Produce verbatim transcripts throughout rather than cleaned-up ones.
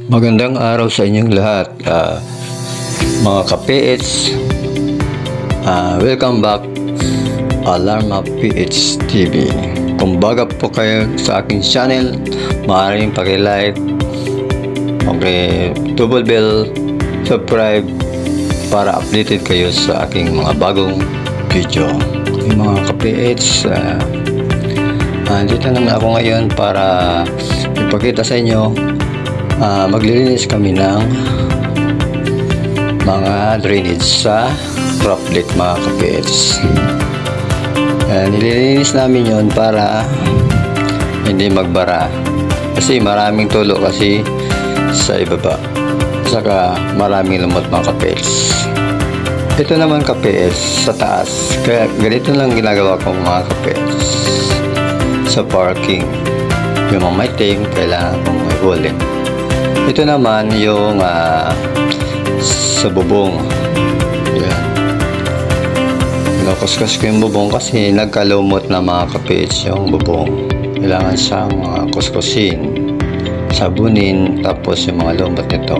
Magandang araw sa inyong lahat, uh, mga ka-P H. Uh, welcome back Alarma P H T V. Kung bago po kayo sa aking channel, maaaring paki-like, paki-double bell, subscribe para updated kayo sa aking mga bagong video. Yung mga ka-P H, uh, uh, dito naman ako ngayon para ipakita sa inyo. Uh, maglilinis kami ng mga drainage sa drop deck, mga ka-P H. Uh, nililinis namin yon para hindi magbara kasi maraming tulo kasi sa ibaba, saka maraming lumot, mga ka-P H. Ito naman, ka-P H, sa taas, kaya ganito lang ginagawa kong mga ka-P H sa parking. Yung mga maitim kailangan kong i-rolling. Ito naman yung uh, sa bubong. Yan. Nakuskus ko yung bubong kasi nagkalumot na, mga ka-P H, yung bubong. Kailangan siyang uh, kuskusin, sabunin, tapos yung mga lumot nito.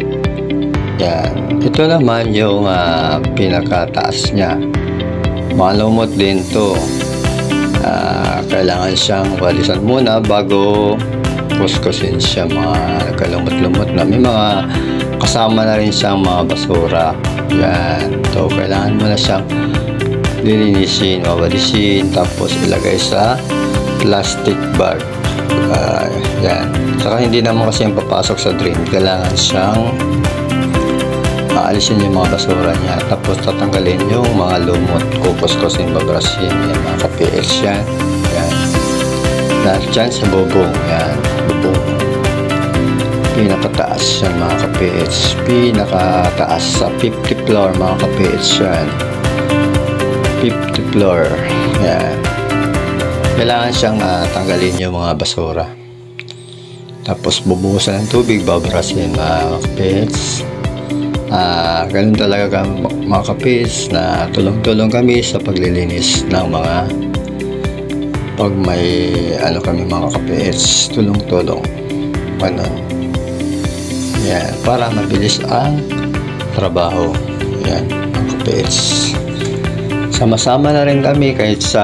Yan. Ito naman yung uh, pinakataas niya. Mga lumot din to. Uh, kailangan siyang walisan muna bago kuskusin siya, mga nagkalumot-lumot na. May mga kasama na rin siyang mga basura. Yan. So, kailangan mo na siyang lilinisin, mawalisin, tapos ilagay sa plastic bag. Uh, yan. Saka hindi naman kasi yung papasok sa drain. Kailangan siyang aalisin yung mga basura niya. Tapos tatanggalin yung mga lumot. Kukuskusin, babrasin. Yan, mga ka-P H yan. Yan. Lahat dyan sa bubong. Yan. Bubong. Pinakataas yan, mga ka-P H. Pinakataas sa fifty floor, mga ka-P H yan. fifty floor. Yan. Kailangan siyang uh, tanggalin yung mga basura. Tapos bubuhusan ng tubig, babrasin, mga ka-P H. Uh, ganun talaga, mga ka-P H, na tulong-tulong kami sa paglilinis ng mga pag may ano kami, mga ka-P H, tulong-tulong. Ganun. Yan, para mabilis ang trabaho. Yan, mga ka-P H. Sama-sama na rin kami kahit sa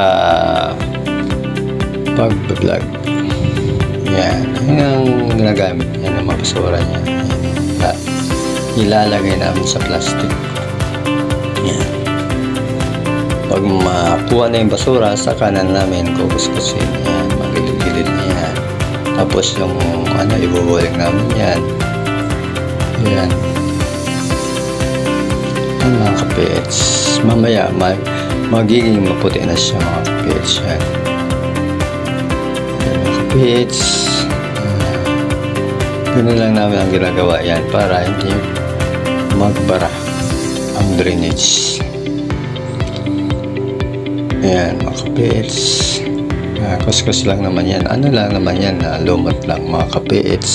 pag-vlog. Yan, yun ang ginagamit. Yan ang mga basura niya. Yan, ilalagay namin sa plastic. Yan. Pag makuha na yung basura, sa kanan namin kukuskusin. Yan, magilid-gilid na yan. Tapos yung ano, ibubuling namin yan. Yan. Yan, mga ka-P H. Mamaya, mag magiging maputi na siya, mga ka-P H. Yan. Yan, mga ka-P H. Uh, ganun lang namin ang ginagawa yan para hindi magbara ang drainage. Ayan, mga ka-P H. Uh, kuskus lang naman yan. Ano lang naman yan, uh, lumot lang, mga ka-P H.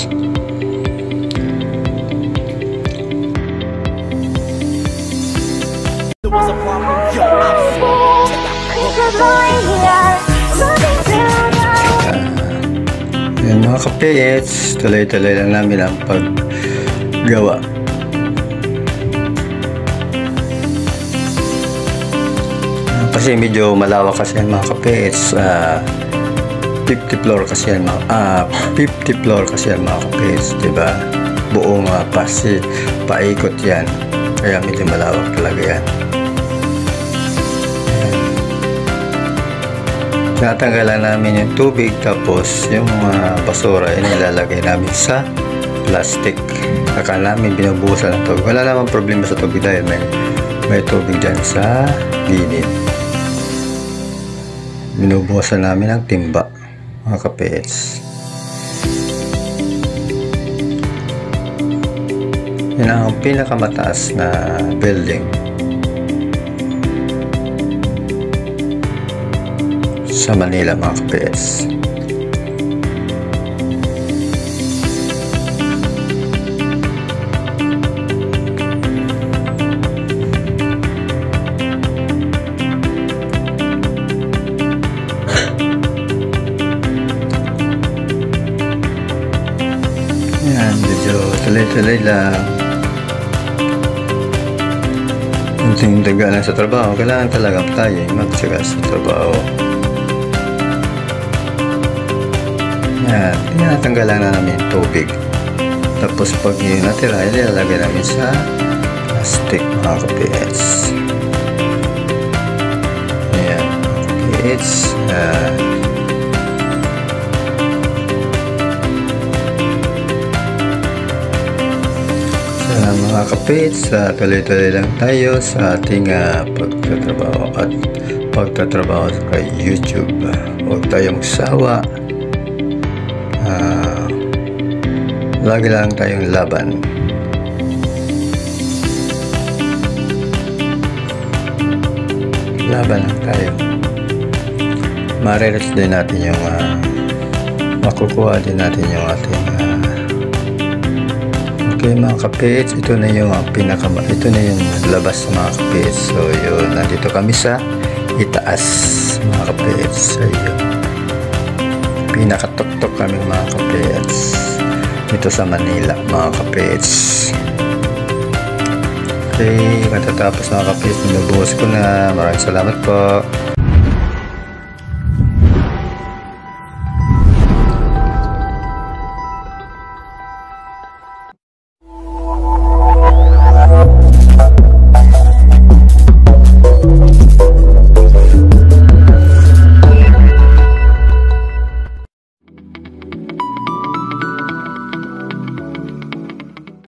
Ayan, mga ka-P H, tuloy-tuloy lang namin ang paggawa. Kasi medyo malawak kasi yan, mga ka-P H. uh, fifty floor kasi yan, mga uh, fifty floor kasi yan, mga ka-P H, diba? Buong uh, pasi paikot yan, kaya medyo malawak talaga yan. Tinatanggalan namin yung tubig, tapos yung uh, basura inilalagay namin sa plastic. Saka namin binubuhusan ng tubig. Wala namang problema sa tubig dahil may, may tubig dyan sa gilid. Binubuhusan namin ng timba, mga ka-P H. Yan ang pinakamataas na building sa Manila, mga ka-P H. Yan, di tuloy-tuloy lang. Kunting daga lang sa trabaho, kailangan talaga tayo magtsaga sa trabaho. Yan, tinatanggalan na namin yung tubig. Tapos pag yung natira, ilalagay namin sa plastic mga ka-P H. Ayan, P H. Uh, Sana mga ka-P H, uh, tuloy-tuloy lang tayo sa ating uh, pagtatrabaho at pagtatrabaho kay YouTube. Huwag tayo magsawa. Uh, lagi lang tayong laban. Laban lang tayo. Marireach din natin yung uh, makukuha din natin yung ating uh, okay mga ka-P H, ito na yung uh, pinaka ito na yung labas sa mga ka-P H. So yun, nandito kami sa itaas mga ka-P H. So yun, pinakatuktok kami mga ka-P H dito sa Manila mga ka-P H. Okay, matatapos mga ka-P H, nilubuhos ko na. Maraming salamat po.